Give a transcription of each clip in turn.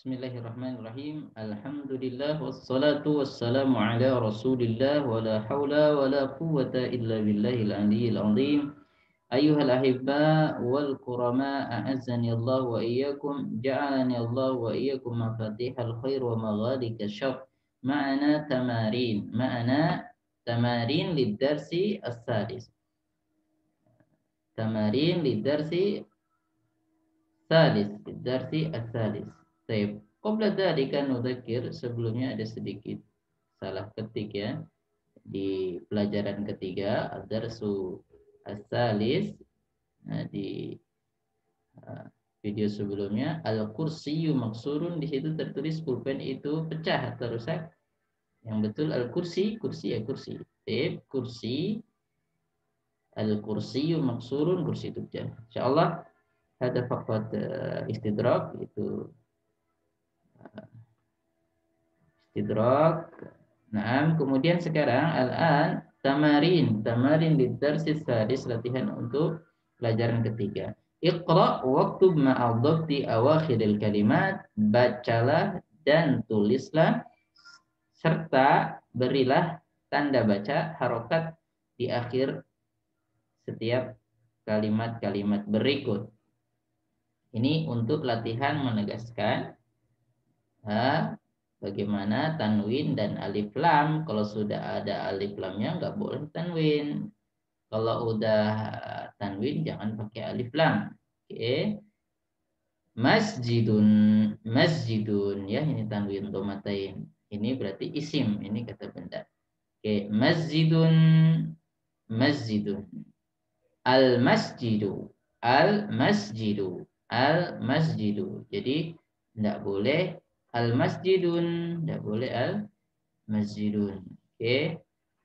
Bismillahirrahmanirrahim. Alhamdulillah wassalatu wassalamu ala Rasulillah wa la haula wa la quwwata illa billahil aliyyil azim. Ayyuhal ahibba wal kurama a'azzani Allah wa iyyakum ja'alani Allah wa iyyakum mafatihal khair wa maghaliqash syarr. Ma'ana tamarin lid-darsi as-sadis. Tamarin lid-darsi as-sadis. Baik, qabla dzalika nudzakir, sebelumnya ada sedikit salah ketik ya. Di pelajaran ketiga ad-darsu as-salis, nah, di video sebelumnya al-kursiyyu maksurun, di situ tertulis pulpen itu pecah atau rusak. Yang betul al-kursi, kursi ya kursi. Baik, kursi al-kursiyyu maksurun, kursi itu pecah. Insyaallah ada faqat istidrak, itu istidrak. Nah, kemudian sekarang al-an tamarin lidarsis sadis, latihan untuk pelajaran ketiga. Iqra waktub ma'adhabti awakhiril kalimat, bacalah dan tulislah serta berilah tanda baca harokat di akhir setiap kalimat-kalimat berikut. Ini untuk latihan menegaskan bagaimana tanwin dan alif lam. Kalau sudah ada alif lamnya nggak boleh tanwin. Kalau udah tanwin jangan pakai alif lam. Oke. Masjidun, masjidun ya, ini tanwin domatain. Ini berarti isim, ini kata benda. Oke, masjidun, masjidun. Al masjidu, al masjidu, al masjidu. Jadi tidak boleh al masjidun, tidak boleh al masjidun. Oke.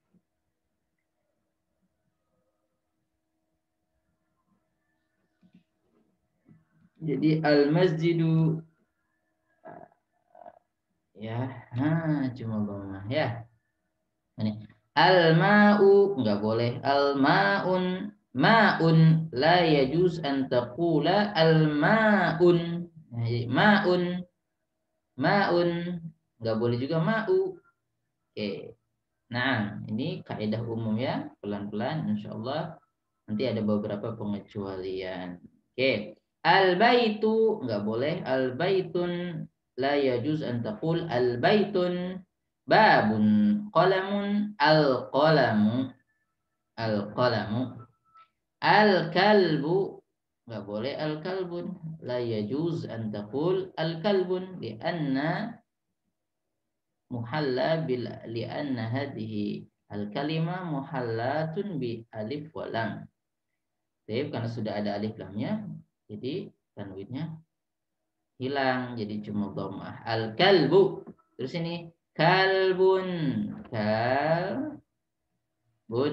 Jadi al masjidu ya, cuma bawah ya. Ini al ma'u enggak boleh, al ma'un, ma'un la yajuz an taqula al ma'un. Ma'un, ma'un enggak boleh juga ma'u. Oke. Nah, ini kaidah umum ya, pelan-pelan insyaallah. Nanti ada beberapa pengecualian. Oke. Al-baitu enggak boleh, al-baitun la yajuz an taqul al-baitun. Babun, qalamun, al-qalamu, al-qalamu. Al-kalbu enggak boleh al-kalbun, la yajuz an taqul al-kalbun lianna muhalla bil lianna hadhihi al-kalima muhallatun bi alif wa lam. Tapi karena sudah ada alif lamnya, jadi tanwinnya hilang, jadi cuma dhammah. Al-kalbu. Terus ini kalbun, kalbun,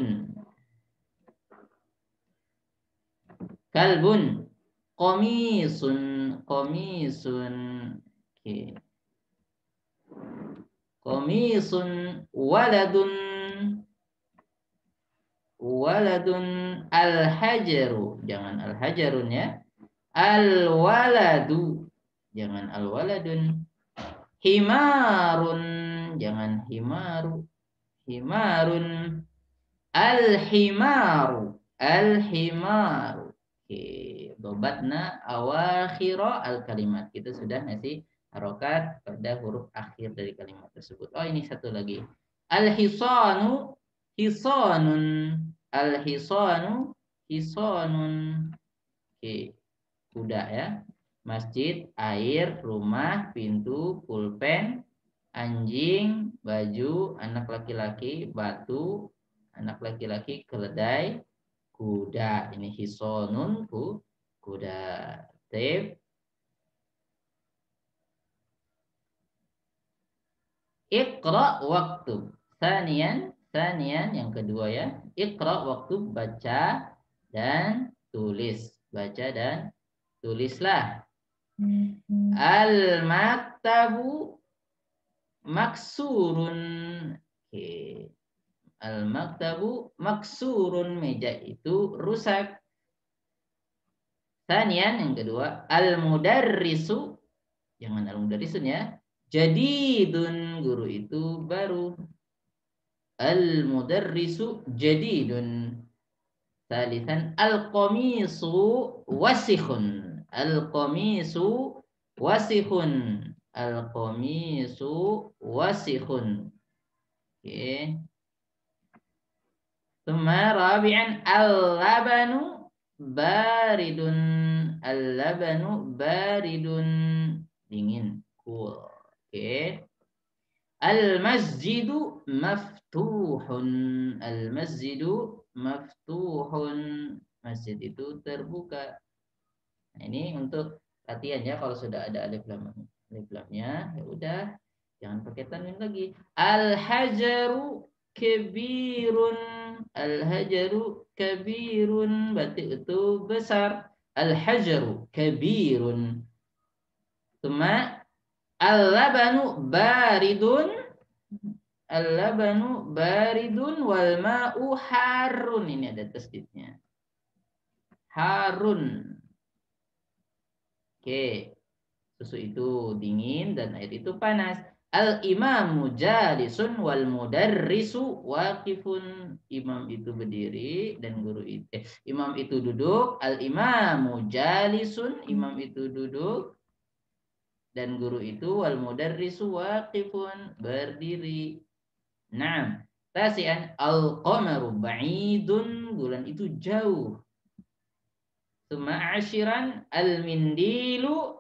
kalbun. Qamisun, qamisun. Oke. Qamisun, waladun, waladun. Al-hajaru, jangan al-hajarun ya. Al-waladu, jangan al-waladun. Himarun, jangan himaru, himarun. Al-himaru, al-himaru. Oke, dobatna awakhira al-kalimat. Kita sudah ngasih harokat pada huruf akhir dari kalimat tersebut. Oh, ini satu lagi. Al-hisanu, hisanun. Al-hisanu, hisanun. Oke, kuda ya. Masjid, air, rumah, pintu, pulpen, anjing, baju, anak laki-laki, batu, anak laki-laki, keledai, kuda. Ini hisonun, kuda. Tip. Iqra waktu. Sanian yang kedua ya. Iqra waktu, baca dan tulis. Baca dan tulislah. Al-maktabu maksurun. Oke. Al-maktabu maksurun, meja itu rusak. Sanian yang kedua, al-mudarrisu Jangan al-mudarrisun ya. Jadidun, guru itu baru. Al-mudarrisu jadidun. Salisan al-qamisu wasikhun. Al-qamisu wasikhun. Al-qamisu wasikhun. Oke. Tsumma rabi'an al-labanu baridun. Al-labanu baridun. Dingin, cool. Oke. Al-masjidu maftuhun. Al-masjidu maftuhun. Masjid itu terbuka. Nah, ini untuk latihan ya, kalau sudah ada alif lamnya, ya udah jangan pakai tanwin lagi. Al-hajaru kabirun. Al-hajaru kabirun, berarti itu besar. Al-hajaru kabirun. Cuma al-labanu baridun. Al-labanu baridun wal ma'u harun. Ini ada tasdidnya. Harun. Oke. Susu itu dingin dan air itu panas. Al-imamu jalisun wal mudarrisu waqifun. Imam itu berdiri dan guru itu imam itu duduk. Al-imamu jalisun, imam itu duduk dan guru itu wal mudarrisu waqifun, berdiri. Naam. Tasian al-qamaru ba'idun, bulan itu jauh. Tsumma ashiran al-mindilu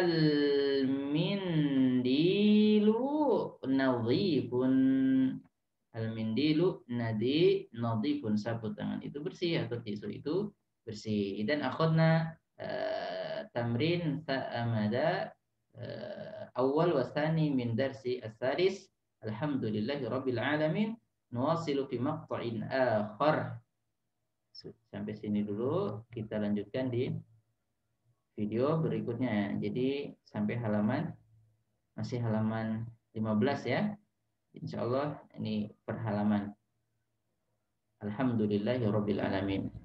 nadhifun. Al-mindilu nadhifun, sapu tangan itu bersih atau tisu itu bersih. Dan akhadna tamrin ta'amada awal wasani min darsi as-salis. Alhamdulillahi rabbil alamin. Nuwasilu fi maqta'in akhar. Sampai sini dulu, kita lanjutkan di video berikutnya. Jadi sampai masih halaman 15 ya. Insya Allah ini per halaman. Alhamdulillahirabbil alamin.